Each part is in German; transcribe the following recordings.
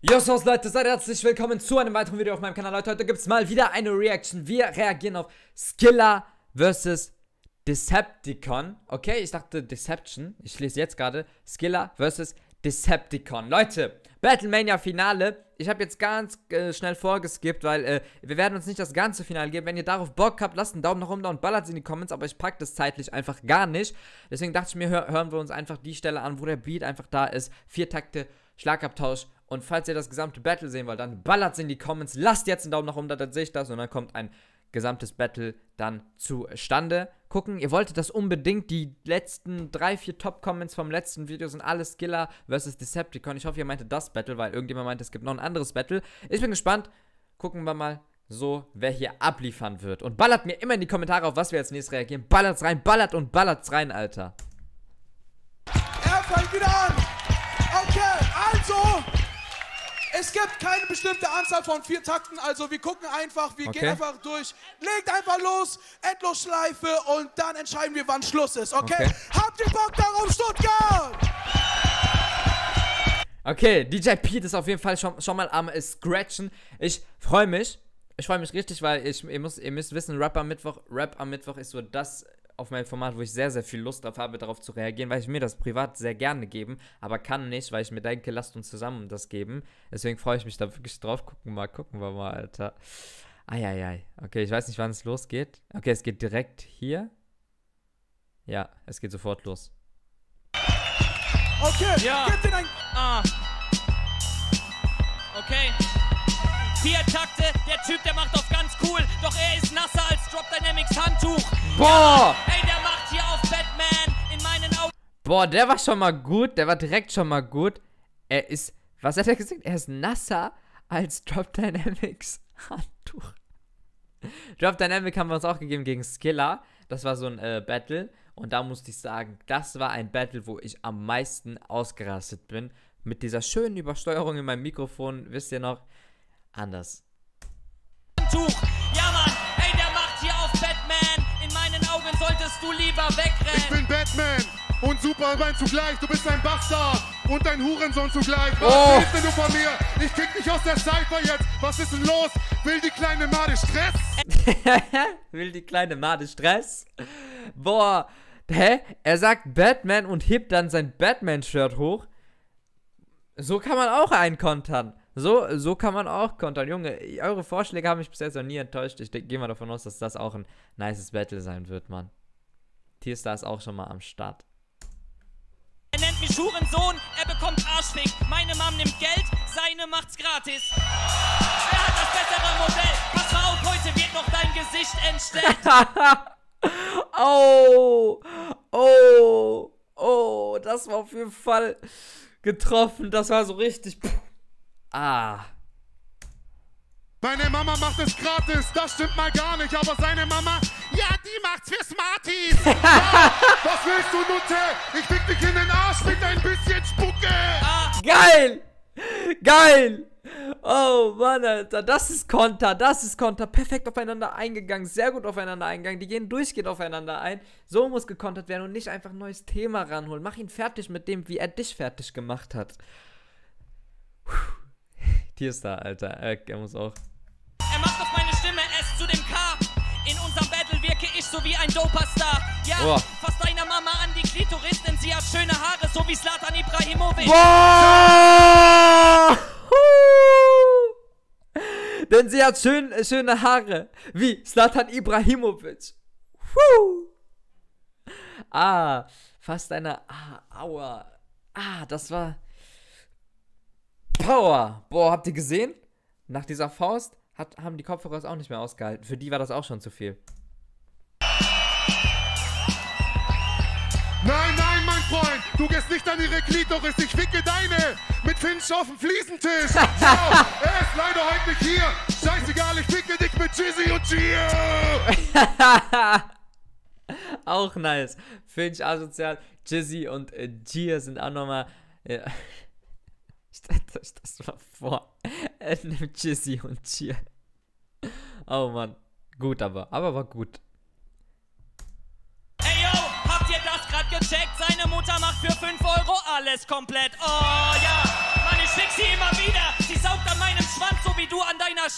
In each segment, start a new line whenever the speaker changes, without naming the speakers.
Yo, so Leute, seid herzlich willkommen zu einem weiteren Video auf meinem Kanal. Leute, heute gibt es mal wieder eine Reaction. Wir reagieren auf Skilla vs. Decepticon. Okay, ich dachte Deception. Ich lese jetzt gerade Skilla vs. Decepticon. Leute, Battlemania Finale. Ich habe jetzt ganz schnell vorgeskippt, weil wir werden uns nicht das ganze Finale geben. Wenn ihr darauf Bock habt, lasst einen Daumen nach oben da und ballert es in die Comments. Aber ich packe das zeitlich einfach gar nicht. Deswegen dachte ich mir, hören wir uns einfach die Stelle an, wo der Beat einfach da ist. 4 Takte, Schlagabtausch. Und falls ihr das gesamte Battle sehen wollt, dann ballert es in die Comments. Lasst jetzt einen Daumen nach oben da, dann sehe ich das. Und dann kommt ein gesamtes Battle dann zustande. Gucken, ihr wolltet das unbedingt. Die letzten 3-4 Top-Comments vom letzten Video sind alles Skilla vs. Decepticon. Ich hoffe, ihr meintet das Battle, weil irgendjemand meinte, es gibt noch ein anderes Battle. Ich bin gespannt. Gucken wir mal so, wer hier abliefern wird. Und ballert mir immer in die Kommentare, auf was wir als nächstes reagieren. Ballert's rein, ballert und ballert's rein, Alter.
Er fängt wieder an. Okay, also... Es gibt keine bestimmte Anzahl von 4 Takten, also wir gucken einfach, wir gehen einfach durch. Legt einfach los, Endlosschleife und dann entscheiden wir, wann Schluss ist, okay? Habt ihr Bock darauf, Stuttgart?
Okay, DJ Pete ist auf jeden Fall schon mal am Scratchen. Ich freue mich. Ich freue mich richtig, weil ihr müsst wissen, Rap am Mittwoch ist so das auf meinem Format, wo ich sehr, sehr viel Lust drauf habe, darauf zu reagieren, weil ich mir das privat sehr gerne geben, aber kann nicht, weil ich mir denke, lasst uns zusammen das geben. Deswegen freue ich mich da wirklich drauf. Gucken wir mal, Alter. Eieiei. Okay, ich weiß nicht, wann es losgeht. Okay, es geht direkt hier. Ja, es geht sofort los.
Okay,
ja.
Gib den ein...
Okay. 4 Takte, der Typ, der macht auf ganz cool, doch er ist nasser als Drop Dynamics Handtuch.
Boah!
Ey, der macht hier auf Batman in meinen Augen.
Boah, der war schon mal gut, der war direkt schon mal gut. Er ist, was hat er gesagt? Er ist nasser als Drop Dynamics Handtuch. Drop Dynamic haben wir uns auch gegeben gegen Skilla. Das war so ein Battle. Und da musste ich sagen, das war ein Battle, wo ich am meisten ausgerastet bin. Mit dieser schönen Übersteuerung in meinem Mikrofon, wisst ihr noch? Anders.
Ja, Mann, ey, der macht hier auf Batman. In meinen Augen solltest du lieber wegrennen.
Ich bin Batman und Superman zugleich. Du bist ein Bastard und ein Hurensohn zugleich.
Oh.
Was willst denn du von mir? Ich krieg dich aus der Cypher jetzt. Was ist denn los? Will die kleine Made Stress?
Will die kleine Made Stress? Boah, hä? Er sagt Batman und hebt dann sein Batman-Shirt hoch. So kann man auch einkontern. So kann man auch kontern. Junge, eure Vorschläge haben mich bis jetzt noch nie enttäuscht. Ich gehe mal davon aus, dass das auch ein nices Battle sein wird, Mann. Tierstar ist auch schon mal am Start.
Er nennt mich Hurensohn, er bekommt Arschfick. Meine Mom nimmt Geld, seine macht's gratis. Wer hat das bessere Modell? Pass mal auf, heute wird noch dein Gesicht entstellt.
Oh, das war auf jeden Fall getroffen. Das war so richtig...
Meine Mama macht es gratis, das stimmt mal gar nicht, aber seine Mama, ja, die macht's für Smarties. Ja, was willst du, Nutte? Ich fick dich in den Arsch mit ein bisschen Spucke.
Geil! Geil! Oh Mann, Alter, das ist Konter. Perfekt aufeinander eingegangen, sehr gut aufeinander eingegangen. Die gehen durchgehend aufeinander ein. So muss gekontert werden und nicht einfach ein neues Thema ranholen. Mach ihn fertig mit dem, wie er dich fertig gemacht hat. Tierstar, Alter, er muss auch.
Er macht auf meine Stimme S zu dem K. In unserem Battle wirke ich so wie ein Doperstar. Ja, fass deiner Mama an die Klitoris, denn sie hat schöne Haare, so wie Zlatan Ibrahimovic.
Boah! Denn sie hat schöne Haare, wie Zlatan Ibrahimovic. Fast eine... aua. Das war... Power! Boah, habt ihr gesehen? Nach dieser Faust haben die Kopfhörer es auch nicht mehr ausgehalten. Für die war das auch schon zu viel.
Nein, nein, mein Freund, du gehst nicht an ihre Klitoris, ich ficke deine mit Finch auf dem Fliesentisch. Ja, er ist leider heute nicht hier. Scheißegal, ich ficke dich mit Jizzy und Gia.
Auch nice. Finch asozial, Jizzy und Gia sind auch nochmal... Stellt euch das mal vor. Er nimmt Jizzy und Chia. Oh Mann. Gut aber war gut.
Ey yo, habt ihr das gerade gecheckt? Seine Mutter macht für 5 € alles komplett. Oh ja, Mann, ich schick sie immer wieder. Sie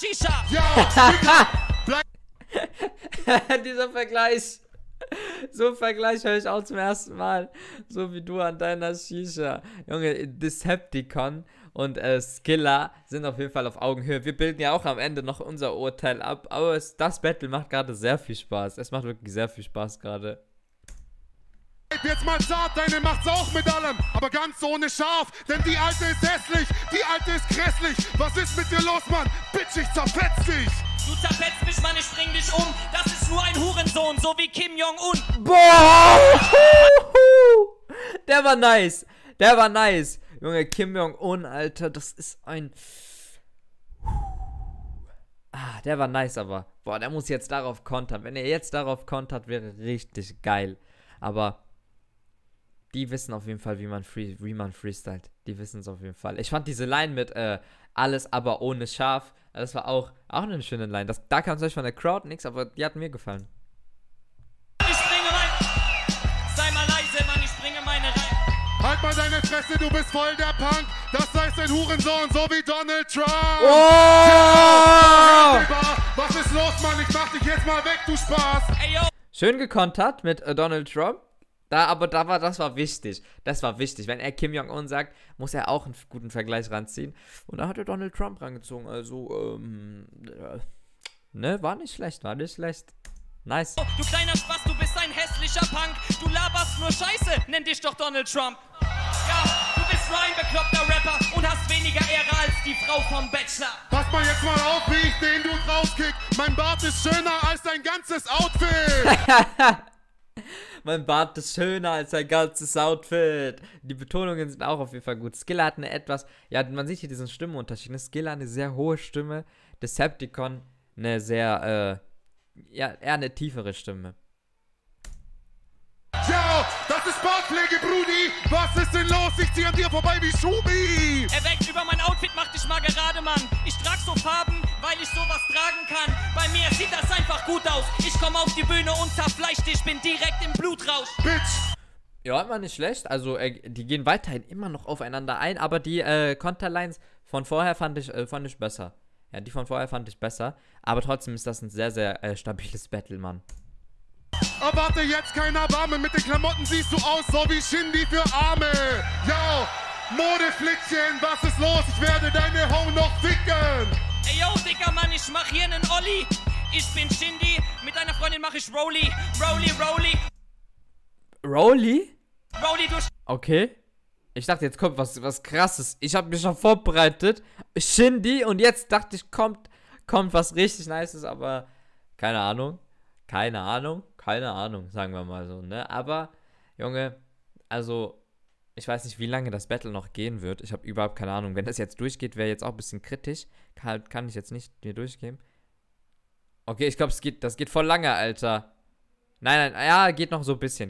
Shisha.
Ja,
Dieser Vergleich. So einen Vergleich höre ich auch zum ersten Mal. So wie du an deiner Shisha. Junge, Decepticon und Skilla sind auf jeden Fall auf Augenhöhe. Wir bilden ja auch am Ende noch unser Urteil ab. Aber das Battle macht gerade sehr viel Spaß. Es macht wirklich sehr viel Spaß gerade.
jetzt mal zart, deine macht's auch mit allem, aber ganz ohne Schaf, denn die Alte ist hässlich, die Alte ist grässlich. Was ist mit dir los, Mann? Bitch, ich zerfetz dich.
Du zerfetzt mich, Mann, ich bring dich um. Das ist nur ein Hurensohn, so wie Kim Jong-un.
Boah! Der war nice. Der war nice. Junge, Kim Jong-un, Alter, das ist ein... der war nice, aber... Boah, der muss jetzt darauf kontern. Wenn er jetzt darauf kontert, wäre richtig geil. Aber... Die wissen auf jeden Fall, wie man freestylt. Die wissen es auf jeden Fall. Ich fand diese Line mit alles, aber ohne Schaf, das war auch eine schöne Line. Da kam es euch von der Crowd nichts, aber die hat mir gefallen.
Ich bringe sei mal leise, Mann, ich bringe meine Reihe.
Halt mal deine Fresse, du bist voll der Punk. Das heißt ein Hurensohn, so wie Donald Trump.
Oh!
Ja, was ist los, Mann? Ich mach dich jetzt mal weg, du Spaß.
Ey, yo.
Schön gekontert mit Donald Trump. Das war wichtig. Das war wichtig. Wenn er Kim Jong-un sagt, muss er auch einen guten Vergleich ranziehen. Und da hat er Donald Trump rangezogen. Also, ne, war nicht schlecht, Nice.
Du kleiner Spaß, du bist ein hässlicher Punk. Du laberst nur Scheiße, nenn dich doch Donald Trump. Ja, du bist nur ein bekloppter Rapper und hast weniger Ehre als die Frau vom Bachelor.
Pass mal jetzt mal auf, wie ich den Dude rauskick. Mein Bart ist schöner als dein ganzes Outfit.
Mein Bart ist schöner als sein ganzes Outfit. Die Betonungen sind auch auf jeden Fall gut. Skilla hat eine etwas, ja, man sieht hier diesen Stimmenunterschied. Skilla eine sehr hohe Stimme. Decepticon eine sehr, eher eine tiefere Stimme.
Ja, das ist Bartpflege, Brudi. Was ist denn los? Ich zieh an dir vorbei wie Schubi.
Er weckt über mein Outfit, mach dich mal gerade, Mann. Ich trag so Farben, weil ich sowas tragen kann. Bei mir sieht das einfach gut aus. Ich komm auf die Bühne und zerfleisch dich, bin direkt im Blutrausch.
Bitch.
Ja, immer nicht schlecht. Also, die gehen weiterhin immer noch aufeinander ein, aber die Konterlines von vorher fand ich besser. Ja, die von vorher fand ich besser. Aber trotzdem ist das ein sehr, sehr stabiles Battle, Mann.
Erwarte jetzt kein Erbarmen, mit den Klamotten siehst du aus, so wie Shindy für Arme. Yo, Modeflittchen, was ist los? Ich werde deine Ho noch ficken.
Ey, yo, dicker Mann, ich mach hier nen Olli. Ich bin Shindy, mit deiner Freundin mach ich Rolli. Rolli, Rolli.
Rolli?
Rolli, du
Okay. Ich dachte, jetzt kommt was Krasses. Ich habe mich schon vorbereitet. Shindy und jetzt dachte ich, kommt was richtig Nices, aber keine Ahnung. Keine Ahnung, sagen wir mal so, ne? Aber, Junge, also, ich weiß nicht, wie lange das Battle noch gehen wird. Ich habe überhaupt keine Ahnung. Wenn das jetzt durchgeht, wäre jetzt auch ein bisschen kritisch. Kann ich jetzt nicht mir durchgehen. Okay, ich glaube, das geht voll lange, Alter. Nein, ja, geht noch so ein bisschen.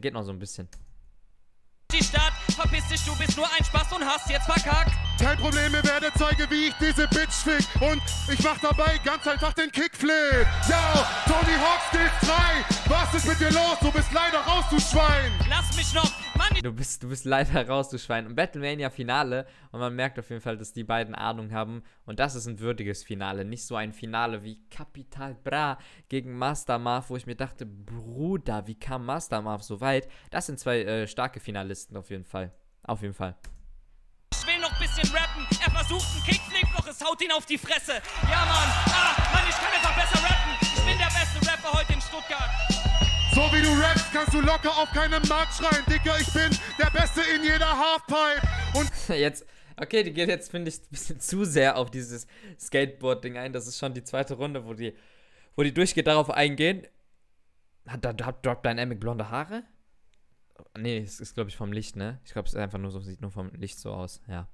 die Stadt, verpiss dich, du bist nur ein Spaß und hast jetzt verkackt.
Kein Problem, ihr werdet zeigen, wie ich diese Bitch fick. Und ich mach dabei ganz einfach den Kickflip. Yo, Tony Hawk Skills 3. Was ist mit dir los? Du bist leider raus, du Schwein.
Lass mich noch, Mann.
Du bist leider raus, du Schwein. Und Battlemania Finale. Und man merkt auf jeden Fall, dass die beiden Ahnung haben. Und das ist ein würdiges Finale. Nicht so ein Finale wie Capital Bra gegen Master Marv, wo ich mir dachte, Bruder, wie kam Master Marv so weit? Das sind zwei starke Finalisten auf jeden Fall. Auf jeden Fall.
Ich will noch ein bisschen rappen. Er versucht einen Kickflip, doch es haut ihn auf die Fresse. Ja, Mann, ich kann einfach besser rappen. Ich bin der beste Rapper heute in Stuttgart.
So wie du rappst, kannst du locker auf keinem Markt schreien. Dicker, ich bin der Beste in jeder Halfpipe. Und
jetzt, okay, die geht jetzt, finde ich, ein bisschen zu sehr auf dieses Skateboard-Ding ein. Das ist schon die zweite Runde, wo die durchgeht, darauf eingehen. Droppt dein Emic blonde Haare? Nee, es ist, glaube ich, vom Licht, ne? Ich glaube, es ist einfach nur so, sieht nur vom Licht so aus, ja.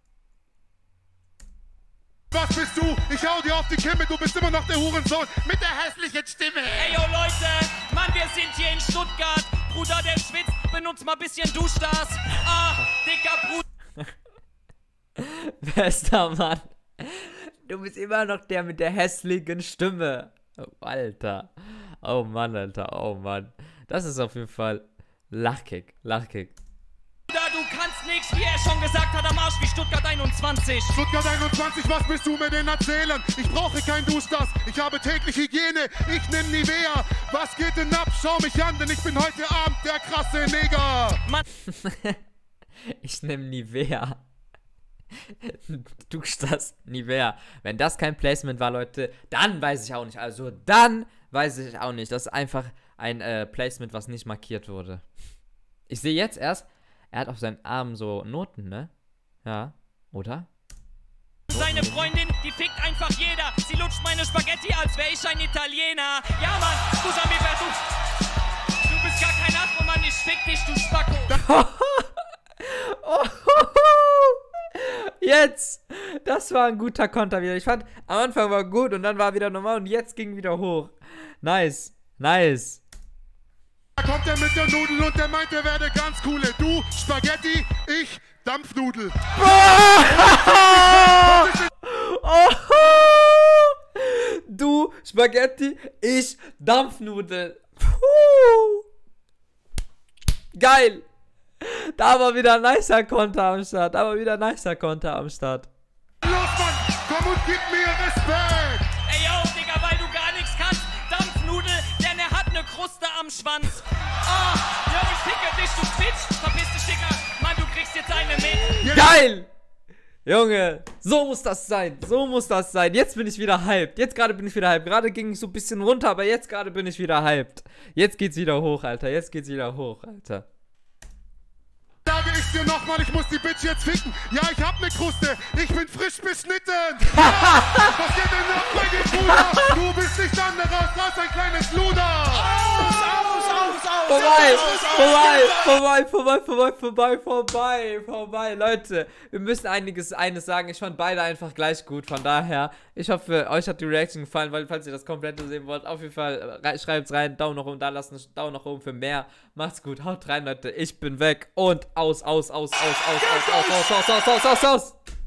was bist du? Ich hau dir auf die Kimme, du bist immer noch der Hurensohn mit der hässlichen Stimme.
Ey, yo, Leute, Mann, wir sind hier in Stuttgart. Bruder, der schwitzt, benutzt mal ein bisschen Duschdas. Dicker Bruder.
Bester Mann. Du bist immer noch der mit der hässlichen Stimme. Oh, Alter. Oh Mann, Alter. Oh Mann. Das ist auf jeden Fall Lachkick.
Du kannst nix, wie er schon gesagt hat, am Arsch wie Stuttgart 21.
Stuttgart 21, was willst du mir denn erzählen? Ich brauche kein Duschdas, ich habe täglich Hygiene, ich nehm Nivea. Was geht denn ab? Schau mich an, denn ich bin heute Abend der krasse Neger.
Mann,
Ich nehme Nivea. Duschdas Nivea. Wenn das kein Placement war, Leute, dann weiß ich auch nicht. Also, dann weiß ich auch nicht. Das ist einfach ein Placement, was nicht markiert wurde. Ich sehe jetzt erst, er hat auf seinen Armen so Noten, ne? Ja, oder?
seine Freundin, die fickt einfach jeder. Sie lutscht meine Spaghetti, als wäre ich ein Italiener. Ja, Mann, scusa mi per du bist gar kein Afro, Mann, ich fick dich, du Spacko.
Jetzt! Das war ein guter Konter wieder. Ich fand, am Anfang war gut und dann war wieder normal und jetzt ging wieder hoch. Nice. Nice.
Da kommt er mit der Nudel und der meint, er werde ganz coole. Du, Spaghetti, ich, Dampfnudel.
Du, Spaghetti, ich, Dampfnudel. Puh. Geil. Da war wieder ein nicer Konter am Start.
Los, Mann, komm und gib mir Respekt.
Ey, yo, Digga, weil du gar nichts kannst. Dampfnudel, denn er hat ne Kruste am Schwanz. Ah, yo, ich ficke dich, du Bitch. Verpiss dich, Digga. Mann, du kriegst jetzt eine mit.
Geil. Junge, so muss das sein. So muss das sein. Jetzt bin ich wieder hyped. Jetzt gerade bin ich wieder hyped. Gerade ging ich so ein bisschen runter, aber jetzt gerade bin ich wieder hyped. Jetzt geht's wieder hoch, Alter. Jetzt geht's wieder hoch, Alter.
Sage ich dir nochmal, ich muss die Bitch jetzt ficken. Ja, ich hab ne Kruste, ich bin frisch beschnitten. Ja, was geht denn ab bei dir, Bruder? Du bist nichts anderes als ein kleines Luder.
Vorbei. Leute, wir müssen eines sagen. Ich fand beide einfach gleich gut. Von daher, ich hoffe, euch hat die Reaction gefallen, weil falls ihr das komplette sehen wollt, auf jeden Fall schreibt's rein, Daumen nach oben da lassen, Daumen nach oben für mehr. Macht's gut, haut rein, Leute. Ich bin weg und aus.